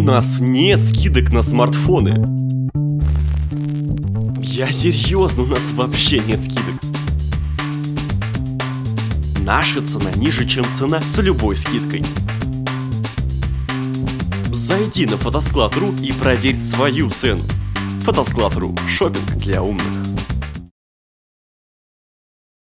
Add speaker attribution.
Speaker 1: У нас нет скидок на смартфоны. Я серьезно, у нас вообще нет скидок. Наша цена ниже, чем цена с любой скидкой. Зайди на Фотосклад.ру и проверь свою цену. Фотосклад.ру. Шопинг для умных.